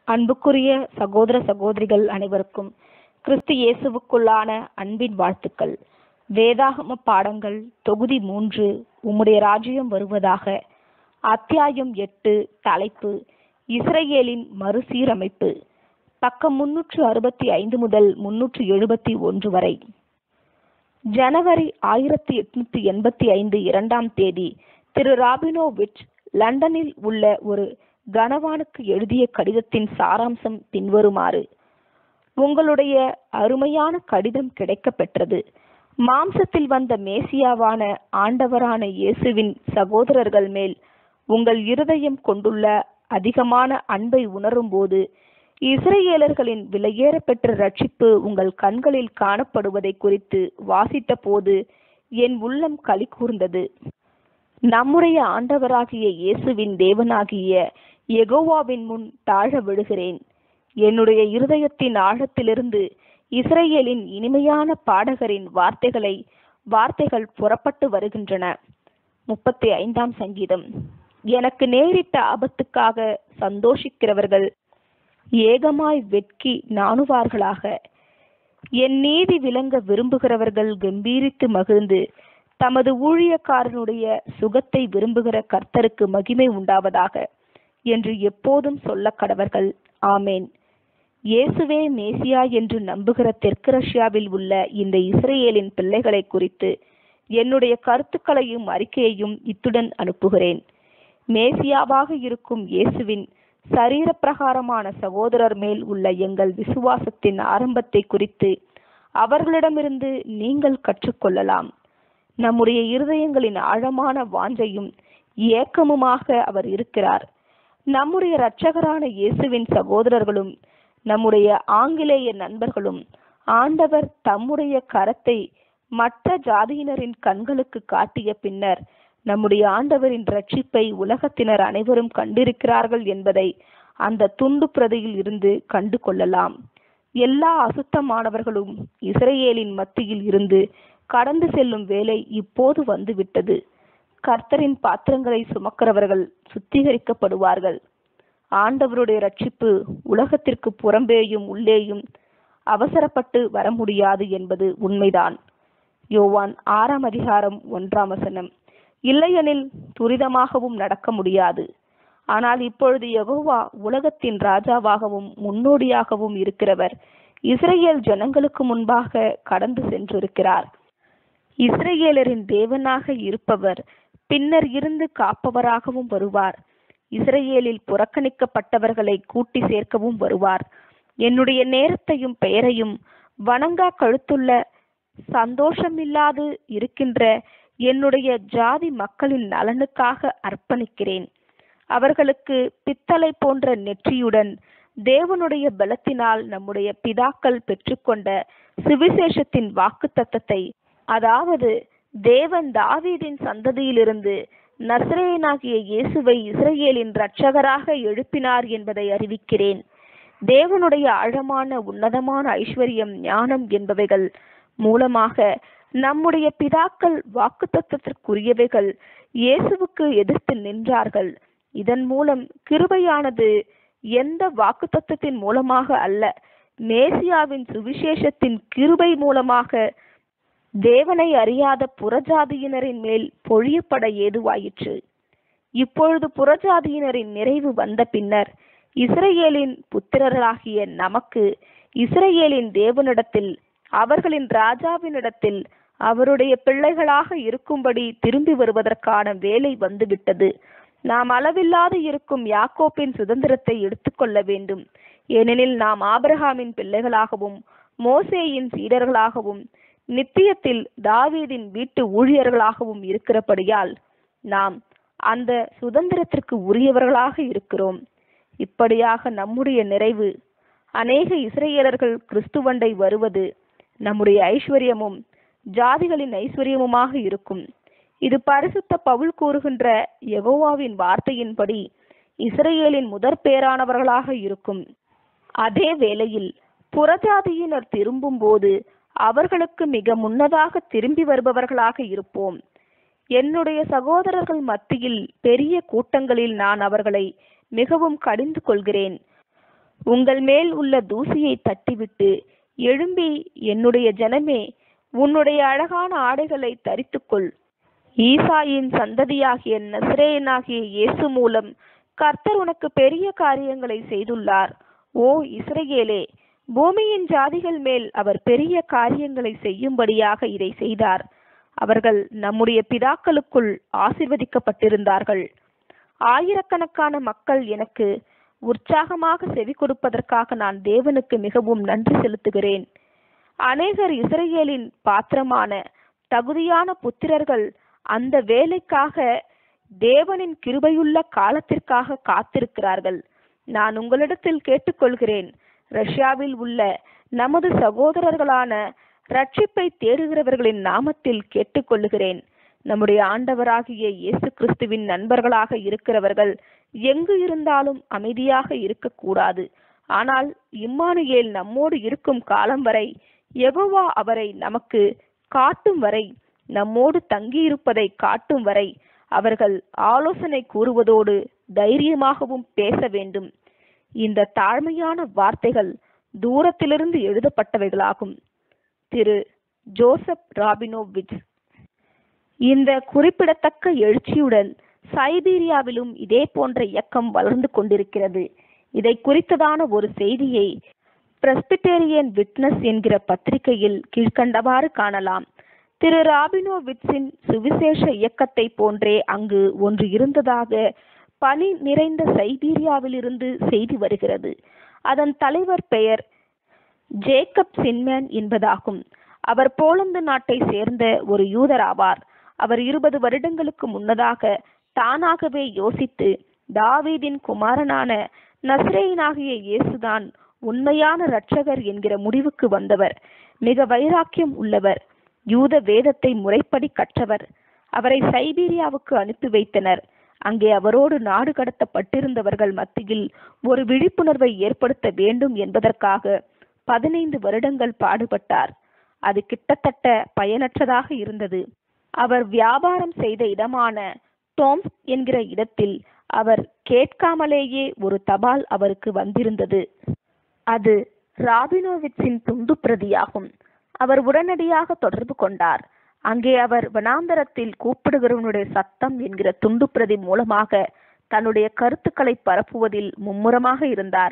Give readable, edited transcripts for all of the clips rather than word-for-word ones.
அன்புக்குரிய சகோதர சகோதரிகள் அனைவருக்கும் கிறிஸ்து இயேசுவுக்குள்ளான அன்பின் வாழ்த்துக்கள். வேதாகம பாடங்கள் தொகுதி 3 உம்முடைய ராஜ்யம் வருவதாக. அத்தியாயம் 8. தலைப்பு இஸ்ரவேலின் மறுசீரமைப்பு. பக்கம் 365 முதல் 371 வரை. ஜனவரி 1885 2ஆம் தேதி திரு ராபினோவிச் லண்டனில் உள்ள ஒரு கனவானுக்கு எழுதிய கடிதத்தின் சாராம்சம் பின்வருமாறு: உங்களுடைய அருமையான கடிதம் கிடைக்க பெற்றது. மாம்சத்தில் வந்த மேசியாவான ஆண்டவரான இயேசுவின் சகோதரர்கள் மேல் உங்கள் இருதயம் கொண்டுள்ள அதிகமான அன்பை உணரும் போது இஸ்ரவேலர்களின் விலையேற பெற்ற ரட்சிப்பு உங்கள் கண்களில் காணப்படுவதை குறித்து வாசித்த போது என் உள்ளம் களி கூர்ந்தது. நம்முடைய ஆண்டவராகிய இயேசுவின் தேவனாகிய யெகோவாவின் முன் தாழ விழுகிறேன். என்னுடைய இருதயத்தின் ஆழத்திலிருந்து இஸ்ரவேலின் இனிமையான பாடகரின் வார்த்தைகள் புறப்பட்டு வருகின்றன. 35ஆம் சங்கீதம். எனக்கு நேரிட்ட ஆபத்துக்காக சந்தோஷிக்கிறவர்கள் ஏகமாய் வெட்கி நாணுவார்களாக. என் நீதி விளங்க விரும்புகிறவர்கள் கம்பீரித்து மகிழ்ந்து, தமது ஊழியக்காரனுடைய சுகத்தை விரும்புகிற கர்த்தருக்கு மகிமை உண்டாவதாக என்று எப்போதும் சொல்ல கடவர்கள். ஆமேன். இயேசுவே மேசியா என்று நம்புகிற தெற்கு ரஷ்யாவில் உள்ள இந்த இஸ்ரவேலின் பிள்ளைகளை குறித்து என்னுடைய கருத்துக்களையும் அறிக்கையையும் இத்துடன் அனுப்புகிறேன். மேசியாவாக இருக்கும் இயேசுவின் சரீர பிரகாரமான சகோதரர் மேல் உள்ள எங்கள் விசுவாசத்தின் ஆரம்பத்தை குறித்து அவர்களிடமிருந்து நீங்கள் கற்றுக்கொள்ளலாம். நம்முடைய இருதயங்களின் ஆழமான வாஞ்சையும் ஏக்கமுமாக அவர் இருக்கிறார். நம்முடைய இரட்சகரான இயேசுவின் சகோதரர்களும் நம்முடைய ஆங்கிலேய நண்பர்களும் ஆண்டவர் தம்முடைய கரத்தை மற்ற ஜாதியினரின் கண்களுக்கு காட்டிய பின்னர் நம்முடைய ஆண்டவரின் ரட்சிப்பை உலகத்தினர் அனைவரும் கண்டிருக்கிறார்கள் என்பதை அந்த துண்டு பிரதியில் இருந்து கண்டு கொள்ளலாம். எல்லா அசுத்தமானவர்களும் இஸ்ரவேலின் மத்தியில் இருந்து கடந்து செல்லும் வேலை இப்போது வந்துவிட்டது. கர்த்தரின் பாத்திரங்களை சுமக்கிறவர்கள் சுத்திகரிக்கப்படுவார்கள். ஆண்டவருடைய ரட்சிப்பு உலகத்திற்கு புறம்பேயும் உள்ளேயும் அவசரப்பட்டு வர முடியாது என்பது உண்மைதான். யோவான் 6ஆம் அதிகாரம் 1ஆம் வசனம். இல்லையெனில் துரிதமாகவும் நடக்க முடியாது. ஆனால் இப்பொழுது யெகோவா உலகத்தின் ராஜாவாகவும் முன்னோடியாகவும் இருக்கிறவர் இஸ்ரவேல் ஜனங்களுக்கு முன்பாக கடந்து சென்றிருக்கிறார். இஸ்ரவேலரின் தேவனாக இருப்பவர் பின்னர் இருந்து காப்பவராகவும் வருவார். இஸ்ரவேலில் புறக்கணிக்கப்பட்டவர்களை கூட்டி சேர்க்கவும் வருவார். என்னுடைய நேரத்தையும் பெயரையும் வணங்கா கழுத்துள்ள சந்தோஷமில்லாது இருக்கின்ற என்னுடைய ஜாதி மக்களின் நலனுக்காக அர்ப்பணிக்கிறேன். அவர்களுக்கு பித்தளை போன்ற நெற்றியுடன் தேவனுடைய பலத்தினால் நம்முடைய பிதாக்கள் பெற்றுக்கொண்ட சுவிசேஷத்தின் வாக்குத்தத்தத்தை, அதாவது தேவன் தாவீதின் சந்ததியிலிருந்து நசரேயனாகிய இயேசுவை இஸ்ரவேலின் இரட்சகராக எழுப்பினார் என்பதை அறிவிக்கிறேன். தேவனுடைய ஆழமான உன்னதமான ஐஸ்வர்யம், ஞானம் என்பவைகள் மூலமாக நம்முடைய பிதாக்கள் வாக்குத்தத்தத்திற்குரியவைகள் இயேசுவுக்கு எதிர்த்து நின்றார்கள். இதன் மூலம் கிருபையானது எந்த வாக்குத்தத்தத்தின் மூலமாக அல்ல, மேசியாவின் சுவிசேஷத்தின் கிருபை மூலமாக தேவனை அறியாத புறஜாதியினரின் மேல் பொழியப்பட ஏதுவாயிற்று. இப்பொழுது புறஜாதியினரின் நிறைவு வந்த பின்னர் இஸ்ரவேலின் புத்திரர்களாகிய நமக்கு இஸ்ரவேலின் தேவனிடத்தில், அவர்களின் ராஜாவினிடத்தில் அவருடைய பிள்ளைகளாக இருக்கும்படி திரும்பி வருவதற்கான வேலை வந்துவிட்டது. நாம் அளவில்லாது இருக்கும் யாக்கோப்பின் சுதந்திரத்தை எடுத்துக்கொள்ள வேண்டும். ஏனெனில் நாம் ஆபிரகாமின் பிள்ளைகளாகவும் மோசேயின் சீடர்களாகவும் நித்தியத்தில் தாவீதின் வீட்டு ஊழியர்களாகவும் இருக்கிறபடியால் நாம் அந்த சுதந்திரத்திற்கு உரியவர்களாக இருக்கிறோம். இப்படியாக நம்முடைய நிறைவு அநேக இஸ்ரவேலர்கள் கிறிஸ்துவண்டை வருவது நம்முடைய ஐஸ்வர்யமும் ஜாதிகளின் ஐஸ்வர்யமுமாக இருக்கும். இது பரிசுத்த பவுல் கூறுகின்ற யெகோவாவின் வார்த்தையின்படி இஸ்ரவேலின் முதற் பேரானவர்களாக இருக்கும். அதே வேளையில் புறஜாதியினர் திரும்பும் போது அவர்களுக்கு மிக முன்னதாக திரும்பி வருபவர்களாக இருப்போம். என்னுடைய சகோதரர்கள் மத்தியில் பெரிய கூட்டங்களில் நான் அவர்களை மிகவும் கடிந்து கொள்கிறேன். உங்கள் மேல் உள்ள தூசியை தட்டிவிட்டு எழும்பி, என்னுடைய ஜனமே, உன்னுடைய அழகான ஆடைகளை தரித்துக்கொள். ஈசாயின் சந்ததியாகிய நசரேயனாகிய இயேசு மூலம் கர்த்தர் உனக்கு பெரிய காரியங்களை செய்துள்ளார். ஓ இஸ்ரவேலே, பூமியின் ஜாதிகள் மேல் அவர் பெரிய காரியங்களை செய்யும்படியாக இதை செய்தார். அவர்கள் நம்முடைய பிதாக்களுக்குள் ஆசீர்வதிக்கப்பட்டிருந்தார்கள். ஆயிரக்கணக்கான மக்கள் எனக்கு உற்சாகமாக செவி கொடுப்பதற்காக நான் தேவனுக்கு மிகவும் நன்றி செலுத்துகிறேன். அநேகர் இஸ்ரவேலின் பாத்திரமான தகுதியான புத்திரர்கள் அந்த வேலைக்காக, தேவனின் கிருபையுள்ள காலத்திற்காக காத்திருக்கிறார்கள். நான் உங்களிடத்தில் கேட்டுக்கொள்கிறேன், ரஷ்யாவில் உள்ள நமது சகோதரர்களான ரட்சிப்பை தேடுகிறவர்களின் நாமத்தில் கேட்டுக்கொள்ளுகிறேன். நம்முடைய ஆண்டவராகிய இயேசு கிறிஸ்துவின் நண்பர்களாக இருக்கிறவர்கள் எங்கு இருந்தாலும் அமைதியாக இருக்கக்கூடாது. ஆனால் இம்மானுவேல் நம்மோடு இருக்கும் காலம் வரை, யெகோவா அவரை நமக்கு காட்டும் வரை, நம்மோடு தங்கியிருப்பதை காட்டும் வரை அவர்கள் ஆலோசனை கூறுவதோடு தைரியமாகவும் பேச வேண்டும். இந்த தாழ்மையான வார்த்தைகள் தூரத்திலிருந்து எழுதப்பட்டவைகளாகும். திரு ஜோசப் ராபினோவிட்ஸ். இந்த குறிப்பிடத்தக்க எழுச்சியுடன் சைபீரியாவிலும் இதே போன்ற இயக்கம் வளர்ந்து கொண்டிருக்கிறது. இதை குறித்ததான ஒரு செய்தியை பிரஸ்பிட்டேரியன் விட்னஸ் என்கிற பத்திரிகையில் கீழ்கண்டவாறு காணலாம். திரு ராபினோவிட்ஸின் சுவிசேஷ இயக்கத்தை போன்றே அங்கு ஒன்று இருந்ததாக பனி நிறைந்த சைபீரியாவிலிருந்து செய்தி வருகிறது. அதன் தலைவர் பெயர் ஜேக்கப் சின்மேன் என்பதாகும். அவர் போலந்து நாட்டை சேர்ந்த ஒரு யூதர் ஆவார். அவர் 20 வருடங்களுக்கு முன்னதாக தானாகவே யோசித்து, தாவீதின் குமாரனான நசரேயனாகிய இயேசுதான் உண்மையான இரட்சகர் என்கிற முடிவுக்கு வந்தவர். மிக வைராக்கியம் உள்ளவர். யூத வேதத்தை முறைப்படி கற்றவர். அவரை சைபீரியாவுக்கு அனுப்பி வைத்தனர். அங்கே அவரோடு நாடு கடத்தப்பட்டிருந்தவர்கள் மத்தியில் ஒரு விழிப்புணர்வை ஏற்படுத்த வேண்டும் என்பதற்காக 15 வருடங்கள் பாடுபட்டார். அது கிட்டத்தட்ட பயனற்றதாக இருந்தது. அவர் வியாபாரம் செய்த இடமான டோம்ஸ் என்கிற இடத்தில் அவர் கேட்காமலேயே ஒரு தபால் அவருக்கு வந்திருந்தது. அது ராபினோவிட்ஸின் துண்டு பிரதியாகும். அவர் உடனடியாக தொடர்பு கொண்டார். அங்கே அவர் வனாந்தரத்தில் கூப்பிடுகிறவனுடைய சத்தம் என்கிற துண்டு பிரதி மூலமாக தன்னுடைய கருத்துக்களை பரப்புவதில் மும்முரமாக இருந்தார்.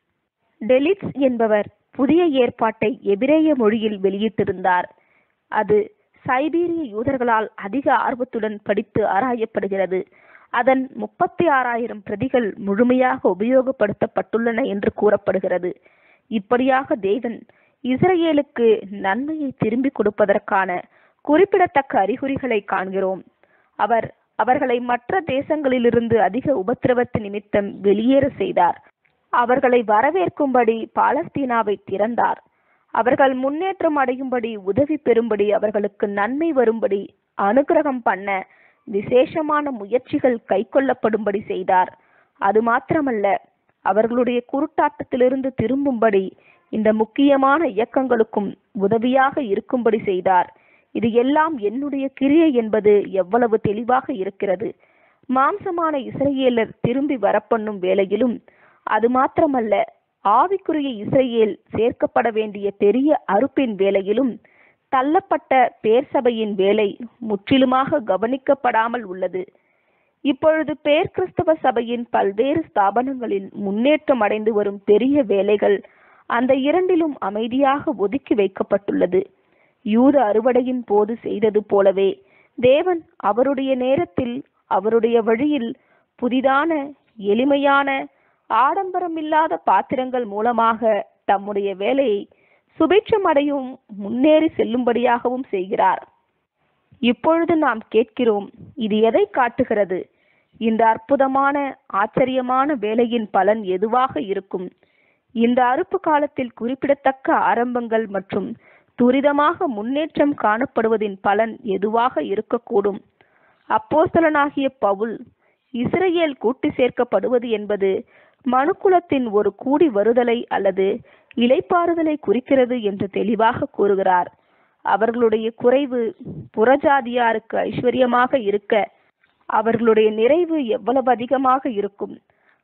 டெலிட்ஸ் என்பவர் புதிய ஏற்பாட்டை எபிரேய மொழியில் வெளியிட்டிருந்தார். அது சைபீரிய யூதர்களால் அதிக ஆர்வத்துடன் படித்து ஆராயப்படுகிறது. அதன் 36,000 பிரதிகள் முழுமையாக உபயோகப்படுத்தப்பட்டுள்ளன என்று கூறப்படுகிறது. இப்படியாக தேவன் இஸ்ரவேலுக்கு நன்மையை திரும்பி கொடுப்பதற்கான குறிப்பிடத்தக்க அறிகுறிகளை காண்கிறோம். அவர் அவர்களை மற்ற தேசங்களிலிருந்து அதிக உபத்திரவத்து நிமித்தம் வெளியேற செய்தார். அவர்களை வரவேற்கும்படி பாலஸ்தீனாவை திறந்தார். அவர்கள் முன்னேற்றம் அடையும்படி, உதவி பெறும்படி, அவர்களுக்கு நன்மை வரும்படி, அனுகிரகம் பண்ண விசேஷமான முயற்சிகள் கைக்கொள்ளப்படும்படி செய்தார். அது மாத்திரமல்ல, அவர்களுடைய குருட்டாட்டத்திலிருந்து திரும்பும்படி இந்த முக்கியமான இயக்கங்களுக்கும் உதவியாக இருக்கும்படி செய்தார். இது எல்லாம் என்னுடைய கிரியை என்பது எவ்வளவு தெளிவாக இருக்கிறது. மாம்சமான இஸ்ரவேலர் திரும்பி வரப்பண்ணும் வேளையிலும், அது மாத்திரமல்ல, ஆவிக்குரிய இஸ்ரவேல் சேர்க்கப்பட வேண்டிய பெரிய அறுப்பின் வேளையிலும் தள்ளப்பட்ட பேர் சபையின் வேலை முற்றிலுமாக கவனிக்கப்படாமல் உள்ளது. இப்பொழுது பேர் கிறிஸ்தவ சபையின் பல்வேறு ஸ்தாபனங்களின் முன்னேற்றம் அடைந்து வரும் பெரிய வேலைகள் அந்த இரண்டிலும் அமைதியாக ஒதுக்கி வைக்கப்பட்டுள்ளது. யூத அறுவடையின் போது செய்தது போலவே தேவன் அவருடைய நேரத்தில், அவருடைய வழியில் புதிதான, எளிமையான, ஆடம்பரமில்லாத பாத்திரங்கள் மூலமாக தம்முடைய வேலையை சுபிட்சம் அடையும் முன்னேறி செல்லும்படியாகவும் செய்கிறார். இப்பொழுது நாம் கேட்கிறோம், இது எதை காட்டுகிறது? இந்த அற்புதமான, ஆச்சரியமான வேலையின் பலன் எதுவாக இருக்கும்? இந்த அறுப்பு காலத்தில் குறிப்பிடத்தக்க ஆரம்பங்கள் மற்றும் துரிதமாக முன்னேற்றம் காணப்படுவதின் பலன் எதுவாக இருக்கக்கூடும்? அப்போஸ்தலனாகிய பவுல், இஸ்ரவேல் கூட்டி சேர்க்கப்படுவது என்பது மனுக்குலத்தின் ஒரு கூடி வருதலை அல்லது இளைப்பாறுதலை குறிக்கிறது என்று தெளிவாக கூறுகிறார். அவர்களுடைய குறைவு புறஜாதியாருக்கு ஐஸ்வர்யமாக இருக்க, அவர்களுடைய நிறைவு எவ்வளவு அதிகமாக இருக்கும்!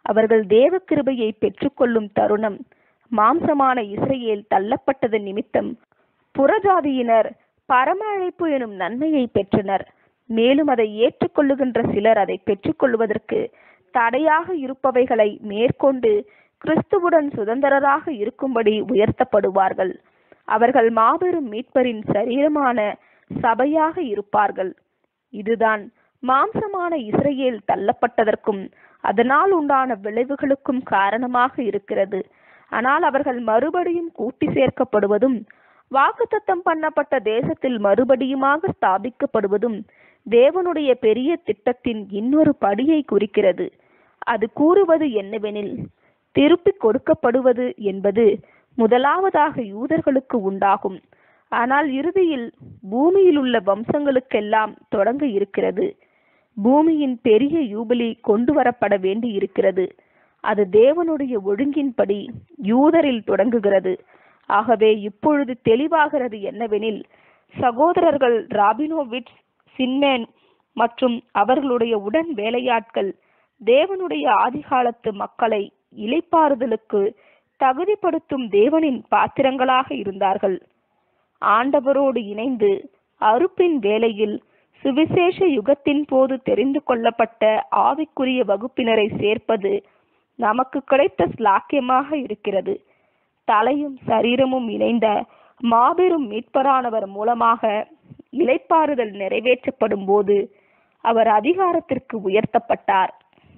அவர்கள் தேவ கிருபையை பெற்றுக்கொள்ளும் தருணம் மாம்சமான இஸ்ரவேல் தள்ளப்பட்டது நிமித்தம் புறஜாதியினர் பரம அழைப்பு எனும் நன்மையை பெற்றனர். மேலும் அதை ஏற்றுக்கொள்ளுகின்ற சிலர் அதை பெற்றுக்கொள்வதற்கு தடையாக இருப்பவைகளை மேற்கொண்டு கிறிஸ்துவுடன் சுதந்திரராக இருக்கும்படி உயர்த்தப்படுவார்கள். அவர்கள் மாபெரும் மீட்பரின் சரீரமான சபையாக இருப்பார்கள். இதுதான் மாம்சமான இஸ்ரவேல் தள்ளப்பட்டதற்கும் அதனால் உண்டான விளைவுகளுக்கும் காரணமாக இருக்கிறது. ஆனால் அவர்கள் மறுபடியும் கூட்டி சேர்க்கப்படுவதும் வாக்குத்தத்தம் பண்ணப்பட்ட தேசத்தில் மறுபடியுமாக ஸ்தாபிக்கப்படுவதும் தேவனுடைய பெரிய திட்டத்தின் இன்னொரு படியை குறிக்கிறது. அது கூறுவது என்னவெனில், திருப்பிக் கொடுக்கப்படுவது என்பது முதலாவதாக யூதர்களுக்கு உண்டாகும். ஆனால் இறுதியில் பூமியில் உள்ள வம்சங்களுக்கெல்லாம் தொடங்க இருக்கிறது. பூமியின் பெரிய யூபிலி கொண்டு வரப்பட வேண்டி இருக்கிறது. அது தேவனுடைய ஒழுங்கின்படி யூதரில் தொடங்குகிறது. ஆகவே இப்பொழுது தெளிவாகிறது என்னவெனில், சகோதரர்கள் ராபினோவிட்ஸ், சின்மேன் மற்றும் அவர்களுடைய உடன் வேலையாட்கள் தேவனுடைய ஆதிகாலத்து மக்களை இளைப்பாறுதலுக்கு தகுதிப்படுத்தும் தேவனின் பாத்திரங்களாக இருந்தார்கள். ஆண்டவரோடு இணைந்து அறுப்பின் வேளையில் சுவிசேஷ யுகத்தின் போது தெரிந்து கொள்ளப்பட்ட ஆவிக்குரிய வகுப்பினரை சேர்ப்பது நமக்கு கிடைத்த ஸ்லாக்கியமாக இருக்கிறது. தலையும் சரீரமும் இணைந்த மாபெரும் மீட்பரானவர் மூலமாக இளைப்பாறுதல் நிறைவேற்றப்படும் போது அவர் அதிகாரத்திற்கு உயர்த்தப்பட்டார்.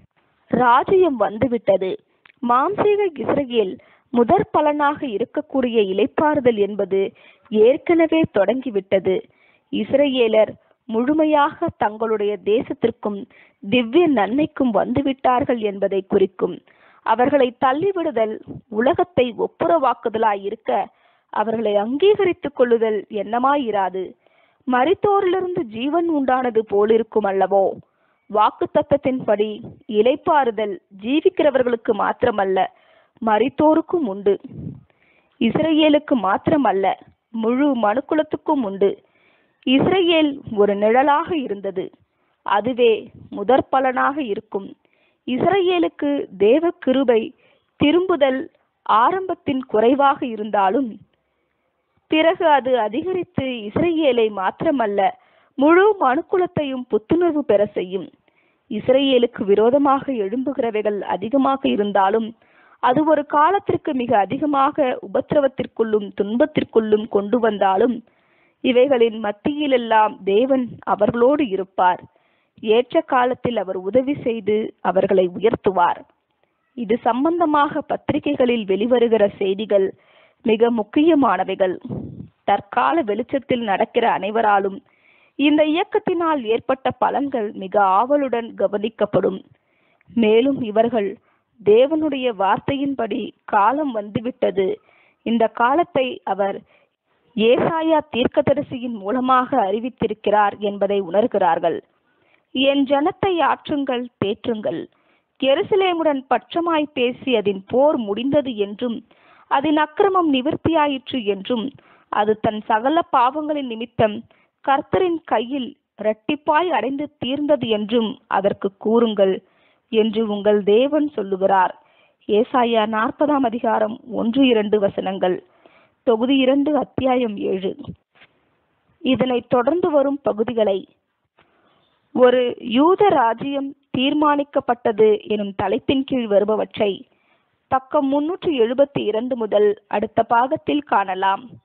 ராஜ்யம் வந்துவிட்டது. மாம்சீக இஸ்ரவேல் முதற் பலனாக இருக்கக்கூடிய இளைப்பாறுதல் என்பது ஏற்கனவே தொடங்கிவிட்டது. இஸ்ரவேலர் முழுமையாக தங்களுடைய தேசத்திற்கும் திவ்ய நன்மைக்கும் வந்துவிட்டார்கள் என்பதை குறிக்கும். அவர்களை தள்ளிவிடுதல் உலகத்தை ஒப்புரவாக்குதலாயிருக்க அவர்களை அங்கீகரித்துக் கொள்ளுதல் என்னமாயிராது. மரித்தோரிலிருந்து ஜீவன் உண்டானது போலிருக்கும் அல்லவோ? வாக்கு தத்தத்தின்படி இளைப்பாறுதல் ஜீவிக்கிறவர்களுக்கு மாத்திரமல்ல, மரித்தோருக்கும் உண்டு. இஸ்ரவேலுக்கு மாத்திரமல்ல, முழு மனுக்குலத்துக்கும் உண்டு. இஸ்ரவேல் ஒரு நிழலாக இருந்தது. அதுவே முதற் பலனாக இருக்கும். இஸ்ரவேலுக்கு தேவ கிருபை திரும்புதல் ஆரம்பத்தின் குறைவாக இருந்தாலும் பிறகு அது அதிகரித்து இஸ்ரவேலை மாத்திரமல்ல, முழு மனுக்குலத்தையும் புத்துணர்வு பெற செய்யும். இஸ்ரவேலுக்கு விரோதமாக எழும்புகிறவைகள் அதிகமாக இருந்தாலும் அது ஒரு காலத்திற்கு மிக அதிகமாக உபத்திரவத்திற்குள்ளும் துன்பத்திற்குள்ளும் கொண்டு வந்தாலும் இவைகளின் மத்தியிலெல்லாம் தேவன் அவர்களோடு இருப்பார். ஏற்ற காலத்தில் அவர் உதவி செய்து அவர்களை உயர்த்துவார். இது சம்பந்தமாக பத்திரிகைகளில் வெளிவருகிற செய்திகள் மிக முக்கியமானவைகள். தற்கால வெளிச்சத்தில் நடக்கிற அனைவராலும் இந்த இயக்கத்தினால் ஏற்பட்ட பலன்கள் மிக ஆவலுடன் கவனிக்கப்படும். மேலும் இவர்கள் தேவனுடைய வார்த்தையின்படி காலம் வந்துவிட்டது, இந்த காலத்தை அவர் ஏசாயா தீர்க்கதரிசியின் மூலமாக அறிவித்திருக்கிறார் என்பதை உணர்கிறார்கள். என் ஜனத்தை ஆற்றுங்கள், தேற்றுங்கள். எருசலேமுடன் பட்சமாய் பேசி அதன் போர் முடிந்தது என்றும் அதன் அக்கிரமம் நிவர்த்தியாயிற்று என்றும் அது தன் சகல பாவங்களின் நிமித்தம் கர்த்தரின் கையில் இரட்டிப்பாய் அடைந்து தீர்ந்தது என்றும் அதற்கு கூறுங்கள் என்று உங்கள் தேவன் சொல்லுகிறார். ஏசாயா 40 அதிகாரம் 1-2 வசனங்கள், தொகுதி 2, அத்தியாயம் 7. இதனை தொடர்ந்து வரும் பகுதிகளை ஒரு யூத ராஜ்யம் தீர்மானிக்கப்பட்டது எனும் தலைப்பின் கீழ் வருபவற்றை பக்கம் 372 முதல் அடுத்த பாகத்தில் காணலாம்.